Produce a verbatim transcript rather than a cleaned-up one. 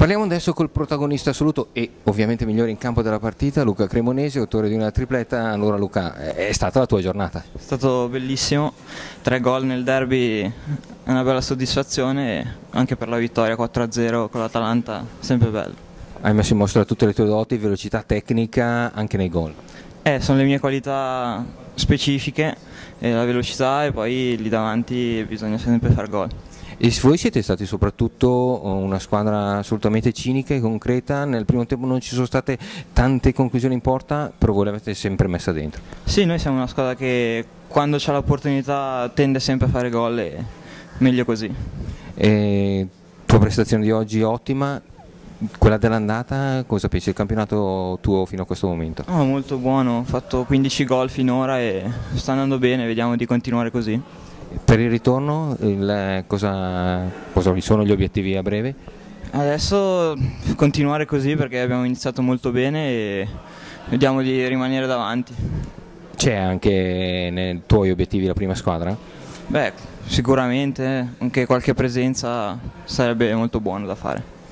Parliamo adesso col protagonista assoluto e ovviamente migliore in campo della partita, Luca Cremonesi, autore di una tripletta. Allora Luca, è stata la tua giornata? È stato bellissimo, tre gol nel derby, è una bella soddisfazione e anche per la vittoria quattro a zero con l'Atalanta, sempre bello. Hai messo in mostra tutte le tue doti, velocità tecnica anche nei gol. Eh, sono le mie qualità specifiche, eh, la velocità, e poi lì davanti bisogna sempre far gol. E voi siete stati soprattutto una squadra assolutamente cinica e concreta, nel primo tempo non ci sono state tante conclusioni in porta, però voi l'avete sempre messa dentro. Sì, noi siamo una squadra che quando c'ha l'opportunità tende sempre a fare gol e meglio così. E tua prestazione di oggi ottima, quella dell'andata, cosa pensi del campionato tuo fino a questo momento? Oh, molto buono, ho fatto quindici gol finora e sta andando bene, vediamo di continuare così. Per il ritorno, il, cosa, cosa sono gli obiettivi a breve? Adesso continuare così perché abbiamo iniziato molto bene e vediamo di rimanere davanti. C'è anche nei tuoi obiettivi la prima squadra? Beh, sicuramente anche qualche presenza sarebbe molto buono da fare.